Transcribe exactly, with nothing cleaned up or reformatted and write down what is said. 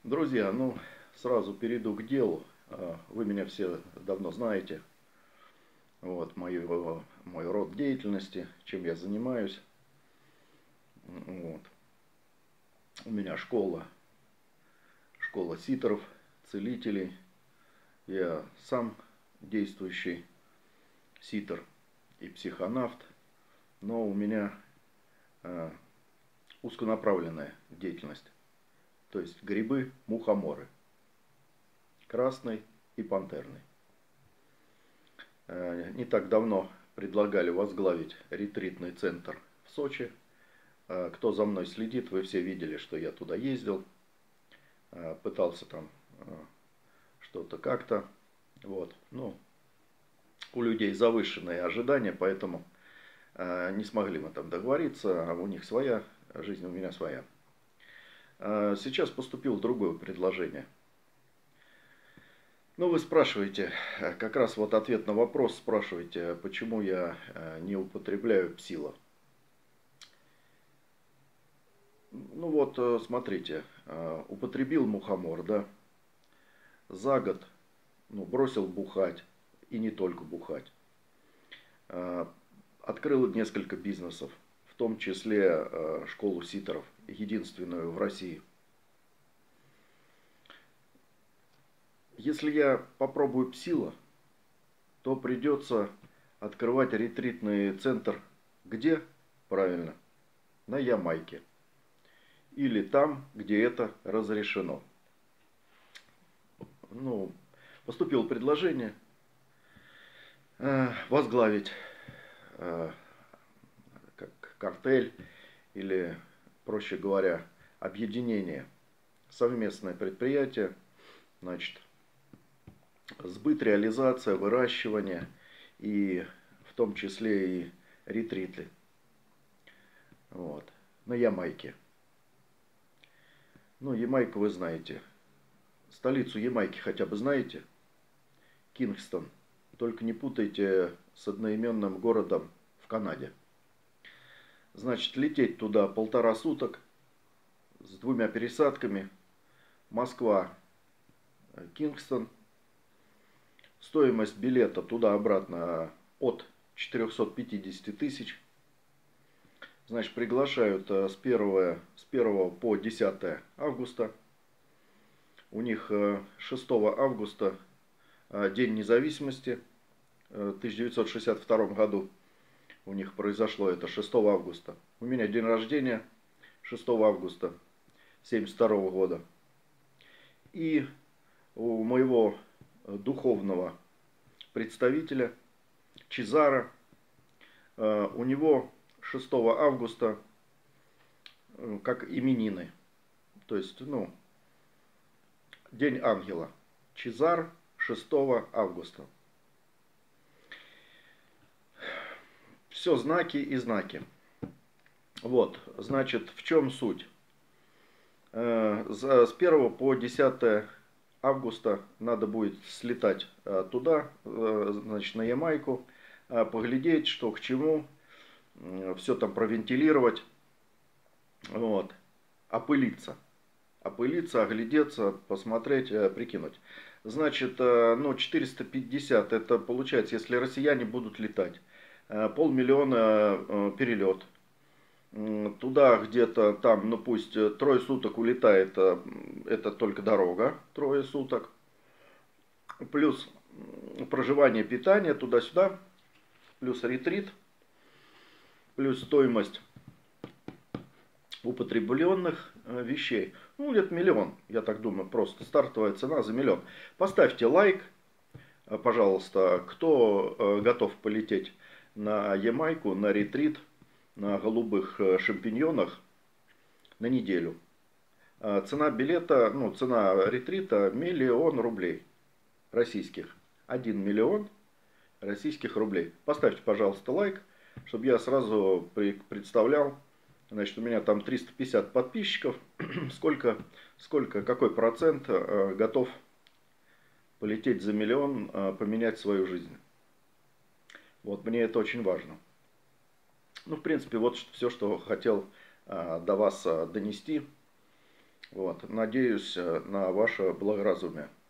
Друзья, ну, сразу перейду к делу. А, Вы меня все давно знаете. Вот, мой, мой род деятельности, чем я занимаюсь. Вот. У меня школа, школа ситеров, целителей. Я сам действующий ситер и психонавт. Но у меня а, узконаправленная деятельность. То есть грибы, мухоморы. Красный и пантерный. Не так давно предлагали возглавить ретритный центр в Сочи. Кто за мной следит, вы все видели, что я туда ездил. Пытался там что-то как-то. Вот. Ну, у людей завышенные ожидания, поэтому не смогли мы там договориться. А у них своя жизнь, у меня своя. Сейчас поступило другое предложение. Ну, вы спрашиваете, как раз вот ответ на вопрос спрашиваете, почему я не употребляю псила. Ну вот, смотрите, употребил мухомор, да, за год, ну, бросил бухать, и не только бухать. Открыл несколько бизнесов, в том числе школу ситеров, единственную в России. Если я попробую псила, то придется открывать ретритный центр где? Правильно, на Ямайке. Или там, где это разрешено. Ну, поступило предложение возглавить как картель или, проще говоря, объединение, совместное предприятие, значит, сбыт, реализация, выращивание и в том числе и ретриты. Вот. На Ямайке. Ну, Ямайку вы знаете. Столицу Ямайки хотя бы знаете? Кингстон. Только не путайте с одноименным городом в Канаде. Значит, лететь туда полтора суток с двумя пересадками. Москва, Кингстон. Стоимость билета туда-обратно от четырёхсот пятидесяти тысяч. Значит, приглашают с первого, с первого по десятое августа. У них шестого августа День независимости. В тысяча девятьсот шестьдесят втором году у них произошло это шестого августа. У меня день рождения шестого августа семьдесят второго года. И у моего духовного представителя Чезаро, у него шестого августа как именины. То есть, ну, День ангела. Чезар шестого августа. Все знаки и знаки. Вот, значит, в чем суть? С первого по десятое августа надо будет слетать туда, значит, на Ямайку, поглядеть, что к чему, все там провентилировать, вот, опылиться. Опылиться, оглядеться, посмотреть, прикинуть. Значит, ну, четыреста пятьдесят, это получается, если россияне будут летать, полмиллиона перелет. Туда где-то там, ну пусть трое суток улетает, это только дорога, трое суток. Плюс проживание, питание туда-сюда, плюс ретрит, плюс стоимость употребленных вещей. Ну, где-то миллион, я так думаю, просто стартовая цена за миллион. Поставьте лайк, пожалуйста, кто готов полететь на Ямайку, на ретрит, на голубых шампиньонах на неделю. Цена билета, ну, цена ретрита миллион рублей российских. Один миллион российских рублей. Поставьте, пожалуйста, лайк, чтобы я сразу представлял. Значит, у меня там триста пятьдесят подписчиков. Сколько, сколько, какой процент готов полететь за миллион, поменять свою жизнь. Вот мне это очень важно. Ну, в принципе, вот все, что хотел до вас донести. Вот. Надеюсь на ваше благоразумие.